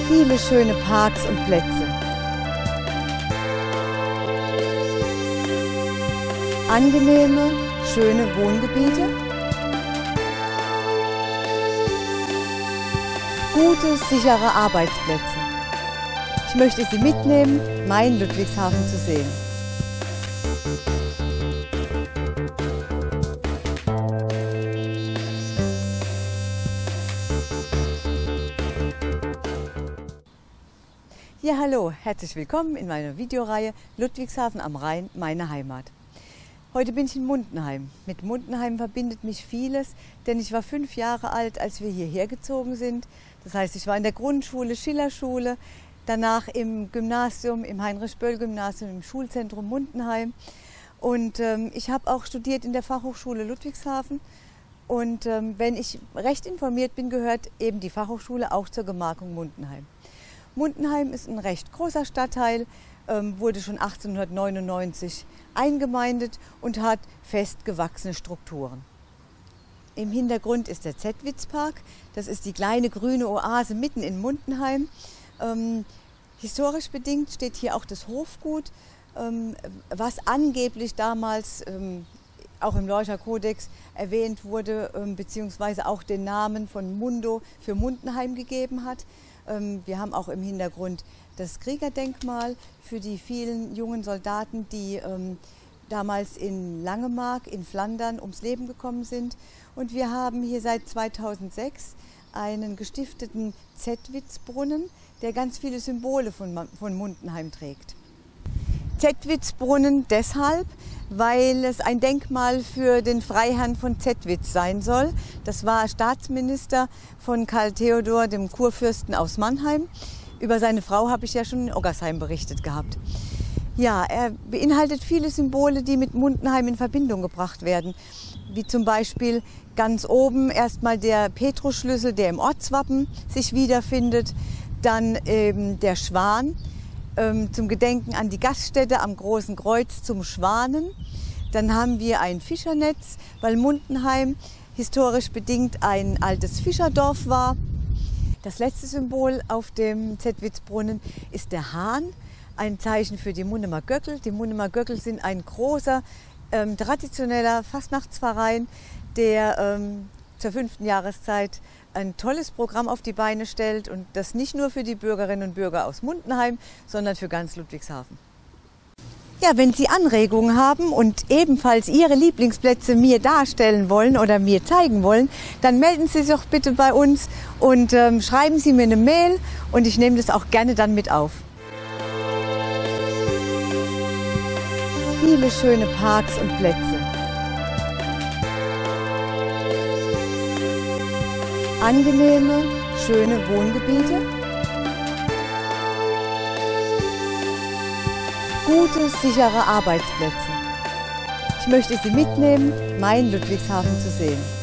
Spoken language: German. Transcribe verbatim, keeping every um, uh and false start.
Viele schöne Parks und Plätze. Angenehme, schöne Wohngebiete. Gute, sichere Arbeitsplätze. Ich möchte Sie mitnehmen, mein Ludwigshafen zu sehen. Ja, hallo, herzlich willkommen in meiner Videoreihe Ludwigshafen am Rhein, meine Heimat. Heute bin ich in Mundenheim. Mit Mundenheim verbindet mich vieles, denn ich war fünf Jahre alt, als wir hierher gezogen sind. Das heißt, ich war in der Grundschule, Schillerschule, danach im Gymnasium, im Heinrich-Böll-Gymnasium, im Schulzentrum Mundenheim. Und ähm, ich habe auch studiert in der Fachhochschule Ludwigshafen. Und ähm, wenn ich recht informiert bin, gehört eben die Fachhochschule auch zur Gemarkung Mundenheim. Mundenheim ist ein recht großer Stadtteil, ähm, wurde schon achtzehnhundertneunundneunzig eingemeindet und hat fest gewachsene Strukturen. Im Hintergrund ist der Zettwitzpark, das ist die kleine grüne Oase mitten in Mundenheim. Ähm, historisch bedingt steht hier auch das Hofgut, ähm, was angeblich damals ähm, auch im Lorcher Kodex erwähnt wurde, ähm, beziehungsweise auch den Namen von Mundo für Mundenheim gegeben hat. Ähm, wir haben auch im Hintergrund das Kriegerdenkmal für die vielen jungen Soldaten, die ähm, damals in Langemark in Flandern ums Leben gekommen sind. Und wir haben hier seit zweitausendsechs einen gestifteten Zettwitzbrunnen, der ganz viele Symbole von, von Mundenheim trägt. Zettwitzbrunnen deshalb, weil es ein Denkmal für den Freiherrn von Zettwitz sein soll. Das war Staatsminister von Karl Theodor, dem Kurfürsten aus Mannheim. Über seine Frau habe ich ja schon in Oggersheim berichtet gehabt. Ja, er beinhaltet viele Symbole, die mit Mundenheim in Verbindung gebracht werden. Wie zum Beispiel ganz oben erstmal der Petrusschlüssel, der im Ortswappen sich wiederfindet. Dann eben der Schwan, zum Gedenken an die Gaststätte am Großen Kreuz zum Schwanen. Dann haben wir ein Fischernetz, weil Mundenheim historisch bedingt ein altes Fischerdorf war. Das letzte Symbol auf dem Zettwitzbrunnen ist der Hahn, ein Zeichen für die Munnemer Göckel. Die Munnemer Göckel sind ein großer, ähm, traditioneller Fastnachtsverein, der ähm, zur fünften Jahreszeit ein tolles Programm auf die Beine stellt und das nicht nur für die Bürgerinnen und Bürger aus Mundenheim, sondern für ganz Ludwigshafen. Ja, wenn Sie Anregungen haben und ebenfalls Ihre Lieblingsplätze mir darstellen wollen oder mir zeigen wollen, dann melden Sie sich doch bitte bei uns und ähm, schreiben Sie mir eine Mail und ich nehme das auch gerne dann mit auf. Viele schöne Parks und Plätze. Angenehme, schöne Wohngebiete. Gute, sichere Arbeitsplätze. Ich möchte Sie mitnehmen, mein Ludwigshafen zu sehen.